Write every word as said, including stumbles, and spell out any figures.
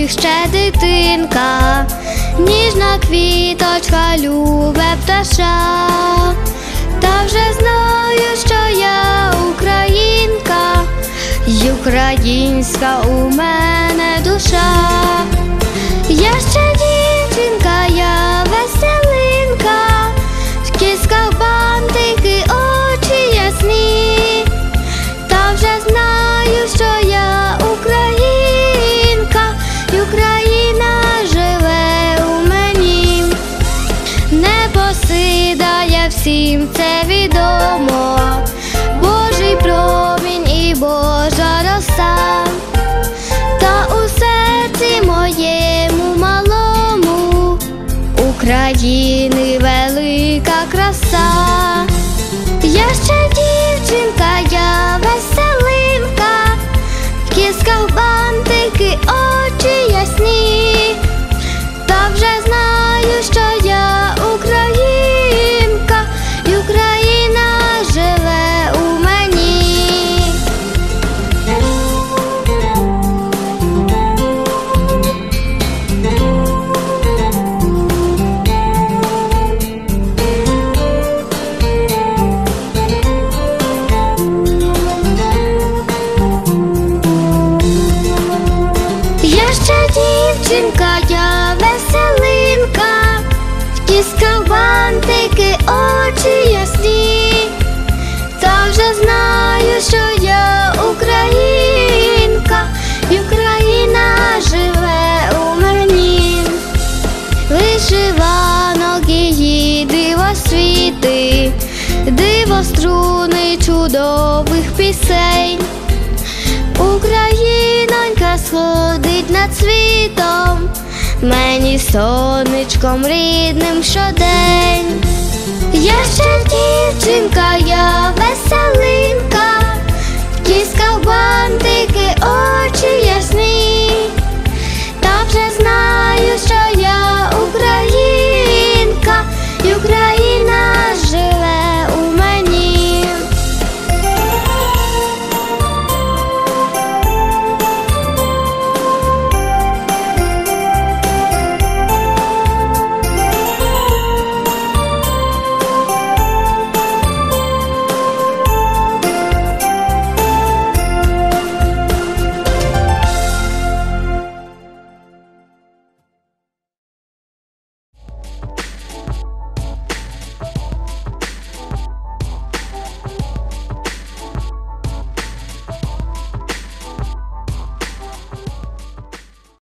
ти ще дитинка, ніжна квіточка, любе пташа. Та вже знаю, що я українка, й українська у мене душа. Я ще дівчинка, я веселинка, в кісках бантики, очі ясні. Та вже знаю, що я українка, й Україна живе у мені. Небо сідає, всім це відомо, Божий промінь і Божа роса. Та у серці моєму малому України велика краса. Я ще дівчинка, я веселинка, в кісках бантики, очі ясні. Та вже знаю, що я українка, й Україна живе у мені. Я ще дівчинка, я веселинка, в кісках бантики, очі ясні. Та вже знаю, що я українка, й Україна живе у мені. Вишиванок її дивосвіти, дивоструни чудових пісень. Українонька сходить над світом, мені сонечком рідним щодень. Я ще дівчинка, я